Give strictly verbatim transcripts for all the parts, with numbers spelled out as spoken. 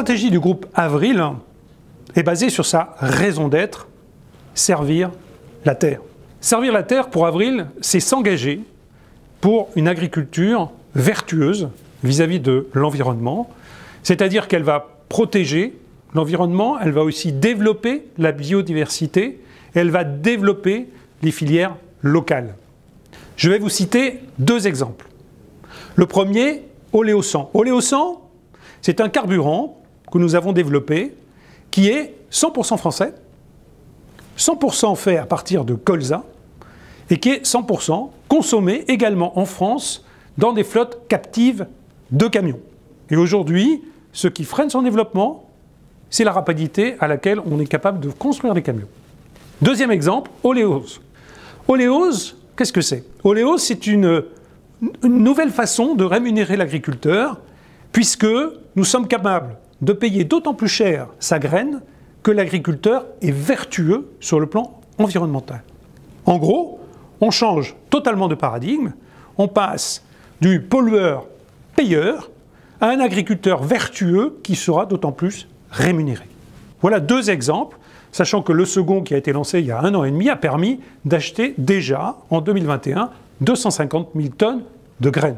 stratégie du groupe Avril est basée sur sa raison d'être, servir la terre. Servir la terre pour Avril, c'est s'engager pour une agriculture vertueuse vis-à-vis de l'environnement, c'est-à-dire qu'elle va protéger l'environnement, elle va aussi développer la biodiversité, et elle va développer les filières locales. Je vais vous citer deux exemples. Le premier, Oléosan. Oléosan, c'est un carburant que nous avons développé qui est cent pour cent français, cent pour cent fait à partir de colza et qui est cent pour cent consommé également en France dans des flottes captives de camions. Et aujourd'hui, ce qui freine son développement, c'est la rapidité à laquelle on est capable de construire des camions. Deuxième exemple, Oléose. Oléose, qu'est-ce que c'est? Oléose, c'est une, une nouvelle façon de rémunérer l'agriculteur, puisque nous sommes capables de payer d'autant plus cher sa graine que l'agriculteur est vertueux sur le plan environnemental. En gros, on change totalement de paradigme, on passe du pollueur-payeur à un agriculteur vertueux qui sera d'autant plus rémunéré. Voilà deux exemples, sachant que le second qui a été lancé il y a un an et demi a permis d'acheter déjà, en deux mille vingt et un, deux cent cinquante mille tonnes de graines.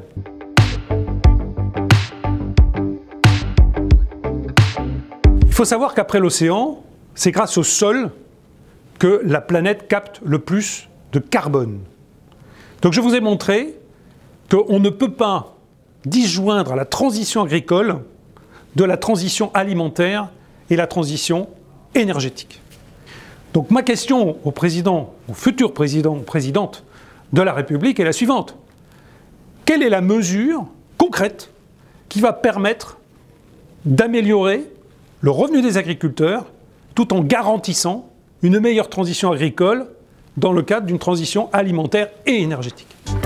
Il faut savoir qu'après l'océan, c'est grâce au sol que la planète capte le plus de carbone. Donc je vous ai montré qu'on ne peut pas disjoindre à la transition agricole de la transition alimentaire et la transition énergétique. Donc ma question au président, au futur président ou présidente de la République est la suivante. Quelle est la mesure concrète qui va permettre d'améliorer le revenu des agriculteurs tout en garantissant une meilleure transition agricole dans le cadre d'une transition alimentaire et énergétique?